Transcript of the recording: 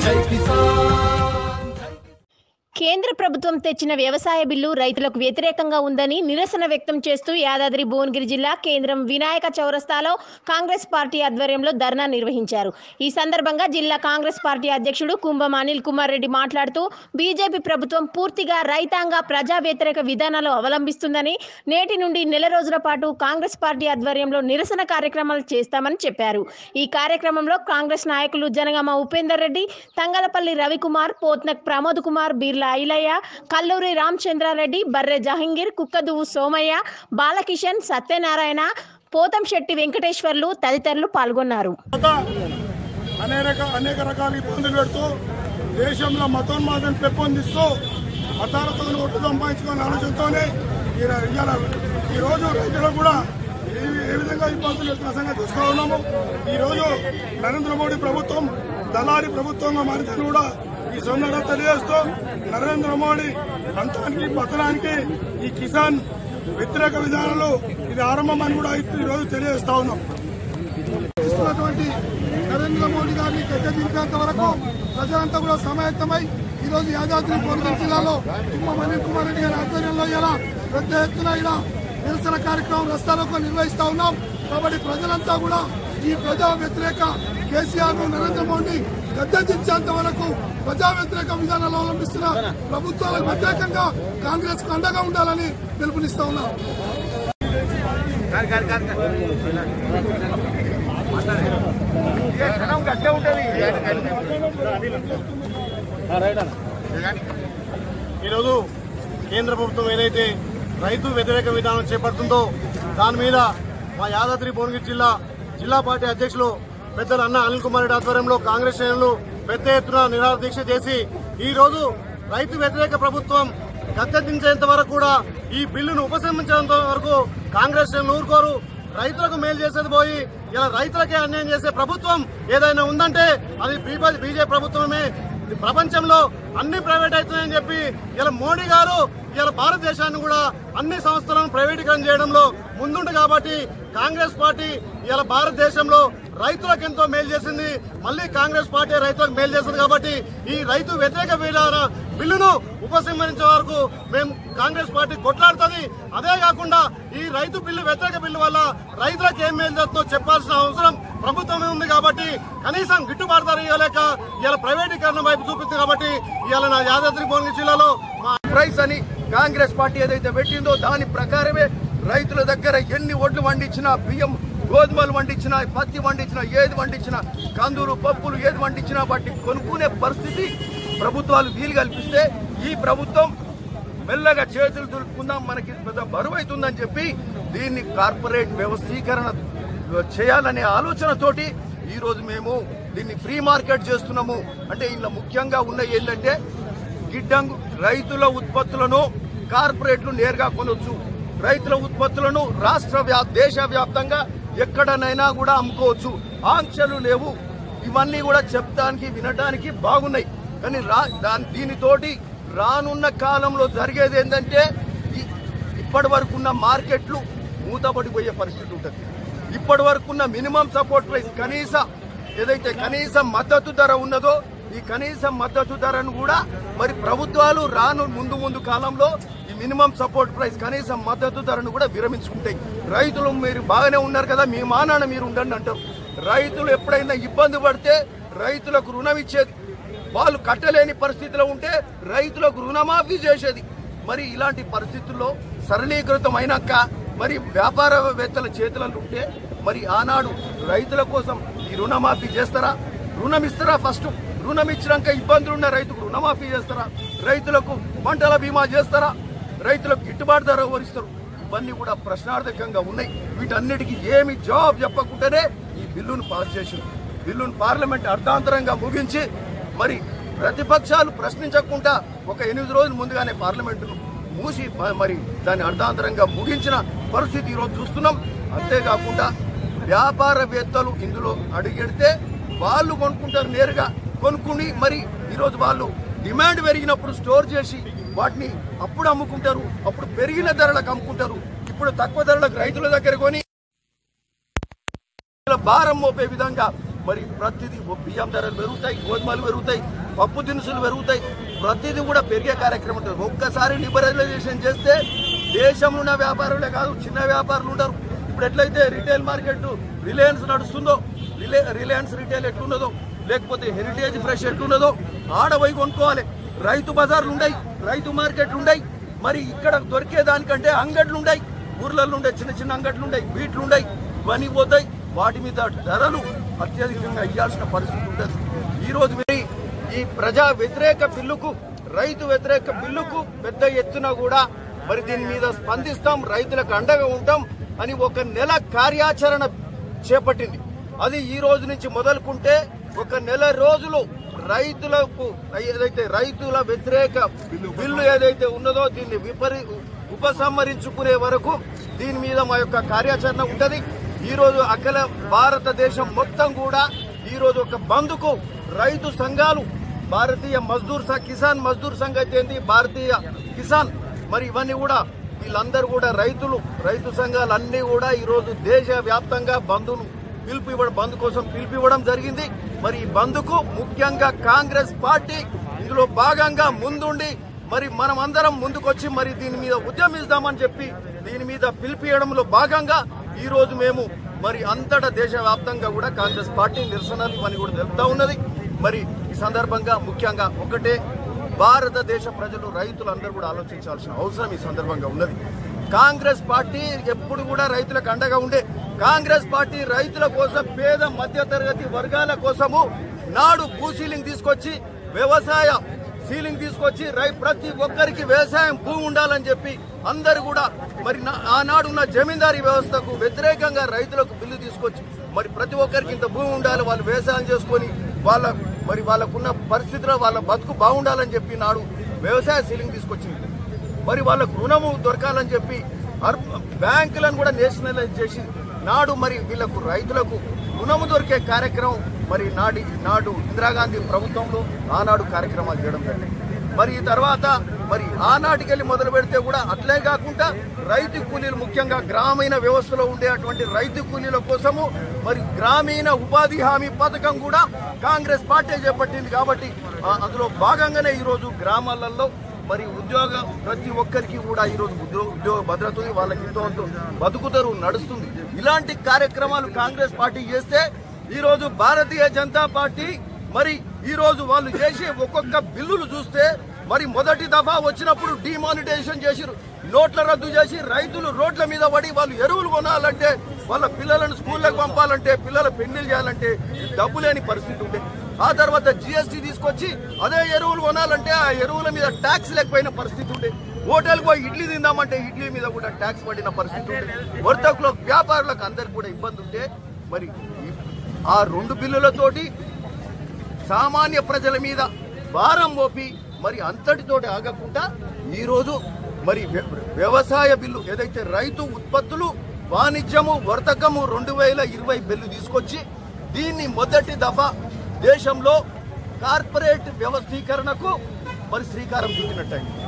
జై కిసాన్। కేంద్ర ప్రభుత్వం తెచ్చిన వ్యవసాయ బిల్లు రైతులకు వ్యతిరేకంగా ఉందని నిరసన వ్యక్తం చేస్తూ యాదాద్రి భువనగిరి జిల్లా కేంద్రం వినాయక చౌరస్తాలో కాంగ్రెస్ పార్టీ ఆధ్వర్యంలో ధర్నా నిర్వహించారు। ఈ సందర్భంగా జిల్లా కాంగ్రెస్ పార్టీ అధ్యక్షుడు కుంభం అనిల్ కుమార్ రెడ్డి మాట్లాడుతూ బీజేపీ ప్రభుత్వం పూర్తిగా రైతాంగ ప్రజా వ్యతిరేక విధానాలు అవలంబిస్తుందని, నేటి నుండి నెల రోజుల పాటు కాంగ్రెస్ పార్టీ ఆధ్వర్యంలో నిరసన కార్యక్రమాలు చేస్తామని చెప్పారు। ఈ కార్యక్రమంలో కాంగ్రెస్ నాయకులు జనగామ ఉపేందర్ రెడ్డి, తంగలపల్లి రవికుమార్, పోత్నక్ ప్రమోద్ కుమార్, బీర్లా ఐలయ్య, కల్లూరి రామచంద్రారెడ్డి, బర్రె జహంగీర్, కుక్కదువు సోమయ్య, బాలకిషన్, సత్యనారాయణ, పోతంశెట్టి వెంకటేశ్వర్లు తదితరులు పాల్గొన్నారు। అనేక రకాల ఇబ్బందులు పెడుతూ దేశంలో మతోన్మాదం పెంపొందిస్తూ మతాలతో ఓట్లు సంపాదించుకునే ఆలోచనతోనే ఈ రోజు రైతులకు కూడా ఏ విధంగా ఇబ్బందులు ఎదుర్కొన్న సంగతి చూస్తూ ఉన్నాము। ఈ రోజు నరేంద్ర మోడీ ప్రభుత్వం దళారీ ప్రభుత్వంగా మారిందని కూడా ఈ సందర్భంగా తెలియజేస్తూ, నరేంద్ర మోడీ అంతానికి పతనానికి ఈ కిసాన్ వ్యతిరేక విధానాలు ఇది ఆరంభమని కూడా ఈ రోజు తెలియజేస్తా ఉన్నాం। ఇస్తున్నటువంటి నరేంద్ర మోడీ గారిని గద్దెదించేంత వరకు ప్రజలంతా కూడా సమాయత్తమై ఈ రోజు యాదాద్రి భువనగిరి జిల్లాలో కుంభం అనిల్ కుమార్ రెడ్డి గారి ఆధ్వర్యంలో ఇలా పెద్ద ఎత్తున ఇలా నిరసన కార్యక్రమం రస్తారోకో నిర్వహిస్తా ఉన్నాం। కాబట్టి ప్రజలంతా కూడా ఈ ప్రజా వ్యతిరేక కేసీఆర్ నరేంద్ర మోడీ గద్దెదించేంత వరకు ప్రజా వ్యతిరేక విధానాలు అవలంబిస్తున్న ప్రభుత్వాలకు వ్యతిరేకంగా కాంగ్రెస్ కు అండగా ఉండాలని పిలుపునిస్తా ఉన్నాం। ఈరోజు కేంద్ర ప్రభుత్వం ఏదైతే రైతు వ్యతిరేక విధానం చేపడుతుందో దాని మీద మా యాదాద్రి భువనగిరి జిల్లా పార్టీ అధ్యక్షులు పెద్దలు అన్న అనిల్ కుమార్ రెడ్డి ఆధ్వర్యంలో కాంగ్రెస్ శ్రేణులు పెద్ద ఎత్తున నిరాహార దీక్ష చేసి ఈ రోజు రైతు వ్యతిరేక ప్రభుత్వం గద్దెదించేంత వరకు కూడా ఈ బిల్లును ఉపసంహరించేంత వరకు కాంగ్రెస్ శ్రేణులు ఊరుకోరు। రైతులకు మేలు చేసేది పోయి ఇలా రైతులకే అన్యాయం చేసే ప్రభుత్వం ఏదైనా ఉందంటే అది బీజేపీ ప్రభుత్వమే। ప్రపంచంలో అన్ని ప్రైవేట్ అవుతున్నాయని చెప్పి ఇలా మోడీ గారు ఇలా భారతదేశాన్ని కూడా అన్ని సంస్థలను ప్రైవేటీకరణ చేయడంలో ముందుంది। కాబట్టి కాంగ్రెస్ పార్టీ ఇలా భారతదేశంలో రైతులకు ఎంతో మేలు చేసింది, మళ్ళీ కాంగ్రెస్ పార్టీ రైతులకు మేలు చేస్తుంది। కాబట్టి ఈ రైతు వ్యతిరేక విధాన బిల్లును ఉపసంహరించే వరకు మేము కాంగ్రెస్ పార్టీ కొట్లాడుతుంది। అదే కాకుండా ఈ రైతు బిల్లు వ్యతిరేక బిల్లు వల్ల రైతులకు ఏం మేలు చేస్తుందో చెప్పాల్సిన అవసరం ప్రభుత్వమే ఉంది। కాబట్టి కనీసం గిట్టుబాటు ధర ఇవ్వలేక ఇలా ప్రైవేటీకరణ వైపు చూపిస్తుంది। కాబట్టి ఇవాళ నా యాదాద్రి భువనగిరి జిల్లాలో ప్రైస్ అని కాంగ్రెస్ పార్టీ ఏదైతే పెట్టిందో దాని ప్రకారమే రైతుల దగ్గర ఎన్ని ఒడ్లు వండించినా, బియ్యం గోధుమలు వండించినా, పత్తి వండించినా, ఏది వండించినా, కందులు పప్పులు ఏది వండించినా వాటిని కొనుక్కునే పరిస్థితి ప్రభుత్వాలు వీలు కల్పిస్తే ఈ ప్రభుత్వం మెల్లగా చేతులు దులుపుకుందాం, మనకి పెద్ద బరువు అవుతుందని చెప్పి దీన్ని కార్పొరేట్ వ్యవస్థీకరణ చేయాలనే ఆలోచనతోటి ఈ రోజు మేము దీన్ని ఫ్రీ మార్కెట్ చేస్తున్నాము। అంటే ఇందులో ముఖ్యంగా ఉన్న ఏంటంటే గిడ్డంగు రైతుల ఉత్పత్తులను కార్పొరేట్లు నేరుగా కొనొచ్చు, రైతుల ఉత్పత్తులను దేశవ్యాప్తంగా ఎక్కడనైనా కూడా అమ్ముకోవచ్చు, ఆంక్షలు లేవు। ఇవన్నీ కూడా చెప్పడానికి వినడానికి బాగున్నాయి, కానీ దీనితోటి రానున్న కాలంలో జరిగేది ఏంటంటే ఇప్పటి వరకు ఉన్న మార్కెట్లు మూతపడిపోయే పరిస్థితి ఉంటుంది। ఇప్పటి వరకు ఉన్న మినిమం సపోర్ట్ ప్రైస్ ఏదైతే కనీస మద్దతు ధర ఉన్నదో ఈ కనీస మద్దతు ధరను కూడా మరి ప్రభుత్వాలు ముందు కాలంలో ఈ మినిమం సపోర్ట్ ప్రైస్ కనీస మద్దతు ధరను కూడా విరమించుకుంటాయి। రైతులు మీరు బాగానే ఉన్నారు కదా, మీ మానాన మీరు ఉండండి అంటారు। రైతులు ఎప్పుడైనా ఇబ్బంది పడితే రైతులకు రుణం ఇచ్చేది, వాళ్ళు కట్టలేని పరిస్థితిలో ఉంటే రైతులకు రుణమాఫీ చేసేది। మరి ఇలాంటి పరిస్థితుల్లో సరళీకృతం అయినాక మరి వ్యాపారవేత్తల చేతులలో ఉంటే మరి ఆనాడు రైతుల కోసం ఈ రుణమాఫీ చేస్తారా? రుణం ఇస్తారా? ఫస్ట్ రుణం ఇచ్చినాక ఇబ్బందులున్న రైతుకు రుణమాఫీ చేస్తారా? రైతులకు పంటల బీమా చేస్తారా? రైతులకు గిట్టుబాటు ధర వరిస్తారు? ఇవన్నీ కూడా ప్రశ్నార్థకంగా ఉన్నాయి। వీటన్నిటికీ ఏమి జవాబు చెప్పకుండానే ఈ బిల్లును పాస్ చేసి బిల్లును పార్లమెంట్ అర్ధాంతరంగా ముగించి మరి ప్రతిపక్షాలు ప్రశ్నించకుండా ఒక 8 రోజుల ముందుగానే పార్లమెంటును మూసి మరి దాన్ని అర్ధాంతరంగా ముగించిన పరిస్థితి ఈరోజు చూస్తున్నాం। అంతేకాకుండా వ్యాపారవేత్తలు ఇందులో అడుగెడితే వాళ్ళు కొనుక్కుంటారు, నేరుగా కొనుక్కుని మరి ఈరోజు వాళ్ళు డిమాండ్ పెరిగినప్పుడు స్టోర్ చేసి వాటిని అప్పుడు అమ్ముకుంటారు, అప్పుడు పెరిగిన ధరలకు అమ్ముకుంటారు। ఇప్పుడు తక్కువ ధరలకు రైతుల దగ్గర కొని భారం మోపే విధంగా మరి ప్రతిదీ బియ్యం ధరలు పెరుగుతాయి, గోధుమలు పెరుగుతాయి, పప్పు దినుసులు పెరుగుతాయి, ప్రతిదీ కూడా పెరిగే కార్యక్రమం ఉంటుంది. ఒక్కసారి లిబరలైజేషన్ చేస్తే దేశంలో ఉన్న వ్యాపారులే కాదు, చిన్న వ్యాపారులు ఉంటారు. ఇప్పుడు ఎట్లయితే రిటైల్ మార్కెట్ రిలయన్స్ నడుస్తుందో, రిలయన్స్ రిటైల్ ఎట్లున్నదో, లేకపోతే హెరిటేజ్ ఫ్రెష్ ఎట్లున్నదో ఆడపోయి కొనుక్కోవాలి. రైతు బజార్లు ఉన్నాయి, రైతు మార్కెట్లు ఉన్నాయి. మరి ఇక్కడ దొరికేదానికంటే అంగడ్లు ఉన్నాయి, ఊర్లలో ఉండే చిన్న చిన్న అంగడ్లు ఉన్నాయి, బీట్లు ఉన్నాయి, ఇవన్నీ పోతాయి. వాటి మీద ధరలు అత్యధికంగా ఇవ్వాల్సిన పరిస్థితి ఉంటుంది. ఈరోజు ఈ ప్రజా వ్యతిరేక బిల్లుకు, రైతు వ్యతిరేక బిల్లుకు పెద్ద ఎత్తున కూడా మరి దీని మీద స్పందిస్తాం, రైతులకు అండగా ఉంటాం అని ఒక నెల కార్యాచరణ చేపట్టింది. అది ఈ రోజు నుంచి మొదలుకుంటే ఒక నెల రోజులు రైతులకు ఏదైతే రైతుల వ్యతిరేక బిల్లు ఏదైతే ఉన్నదో దీన్ని ఉపసంహరించుకునే వరకు దీని మీద మా యొక్క కార్యాచరణ ఉంటది. ఈ రోజు అఖిల భారతదేశం మొత్తం కూడా ఈ రోజు ఒక బంద్కు రైతు సంఘాలు, భారతీయ కిసాన్ మజ్దూర్ సంఘ్ అయితే ఏంది, భారతీయ కిసాన్, మరి ఇవన్నీ కూడా వీళ్ళందరూ కూడా రైతు సంఘాలన్నీ కూడా ఈ రోజు దేశ వ్యాప్తంగా బంద్ కోసం పిలుపివ్వడం జరిగింది. మరి ఈ బంద్కు ముఖ్యంగా కాంగ్రెస్ పార్టీ ఇందులో భాగంగా ముందుండి మరి మనం అందరం ముందుకొచ్చి మరి దీని మీద ఉద్యమిస్తామని చెప్పి దీని మీద పిలిపియడంలో భాగంగా ఈ రోజు మేము మరి అంతటా దేశవ్యాప్తంగా కూడా కాంగ్రెస్ పార్టీ నిరసనలు ఇవన్నీ కూడా తెలుపుతా ఉన్నది. మరి ఈ సందర్భంగా ముఖ్యంగా ఒకటే, భారతదేశ ప్రజలు రైతులందరూ కూడా ఆలోచించాల్సిన అవసరం ఈ సందర్భంగా ఉన్నది. కాంగ్రెస్ పార్టీ ఎప్పుడు కూడా రైతులకు అండగా ఉండే కాంగ్రెస్ పార్టీ రైతుల కోసం, పేద మధ్య తరగతి వర్గాల కోసము నాడు భూసీలింగ్ తీసుకొచ్చి, వ్యవసాయ సీలింగ్ తీసుకొచ్చి ప్రతి ఒక్కరికి వ్యవసాయం భూమి ఉండాలని చెప్పి అందరు కూడా మరి ఆనాడున్న జమీందారీ వ్యవస్థకు వ్యతిరేకంగా రైతులకు బిల్లు తీసుకొచ్చి మరి ప్రతి ఒక్కరికి ఇంత భూమి ఉండాలి, వాళ్ళు వ్యవసాయం చేసుకొని వాళ్ళకున్న పరిస్థితిలో వాళ్ళ బతుకు బాగుండాలని చెప్పి నాడు వ్యవసాయ సీలింగ్ తీసుకొచ్చింది. మరి వాళ్ళకు రుణము దొరకాలని చెప్పి బ్యాంకులను కూడా నేషనలైజ్ చేసి నాడు మరి వీళ్లకు రైతులకు రుణము దొరికే కార్యక్రమం మరి నాడు ఇందిరాగాంధీ ప్రభుత్వంలో ఆనాడు కార్యక్రమాలు చేయడం జరిగింది. మరి ఈ తర్వాత మరి ఆనాటికెళ్ళి మొదలు పెడితే కూడా అట్లే కాకుండా రైతు కూలీలు, ముఖ్యంగా గ్రామీణ వ్యవస్థలో ఉండేటువంటి రైతు కూలీల కోసము మరి గ్రామీణ ఉపాధి హామీ పథకం కూడా కాంగ్రెస్ పార్టీ చేపట్టింది. కాబట్టి అందులో భాగంగానే ఈరోజు గ్రామాలలో మరి ప్రతి ఒక్కరికి కూడా ఈరోజు ఉద్యోగ భద్రత, వాళ్ళకి ఎంతో బతుకుతారు నడుస్తుంది. ఇలాంటి కార్యక్రమాలు కాంగ్రెస్ పార్టీ చేస్తే ఈరోజు భారతీయ జనతా పార్టీ మరి ఈరోజు వాళ్ళు చేసే ఒక్కొక్క బిల్లులు చూస్తే మరి మొదటి దఫా వచ్చినప్పుడు డిమానిటైజేషన్ చేసి, నోట్ల రద్దు చేసి, రైతులు రోడ్ల మీద పడి వాళ్ళు ఎరువులు కొనాలంటే, వాళ్ళ పిల్లలను స్కూళ్ళకు పంపాలంటే, పిల్లల పెళ్లిళ్ళు చేయాలంటే డబ్బు లేని పరిస్థితి ఉండే. ఆ తర్వాత జిఎస్టీ తీసుకొచ్చి అదే ఎరువులు కొనాలంటే ఆ ఎరువుల మీద ట్యాక్స్ లేకపోయిన పరిస్థితి ఉండే. హోటల్కి పోయి ఇడ్లీ తిందామంటే ఇడ్లీ మీద కూడా ట్యాక్స్ పడిన పరిస్థితి ఉండే. వర్తకులు, వ్యాపారులకు అందరికి కూడా ఇబ్బంది ఉంటే మరి ఆ రెండు బిల్లులతోటి సామాన్య ప్రజల మీద భారం మోపి మరి అంతటితోటి ఆగకుండా ఈరోజు మరి వ్యవసాయ బిల్లు ఏదైతే రైతు ఉత్పత్తులు వాణిజ్యము వర్తకము 2020 బిల్లు తీసుకొచ్చి దీన్ని మొదటి దఫా దేశంలో కార్పొరేట్ వ్యవస్థీకరణకు మరి శ్రీకారం చుట్టినట్టయింది.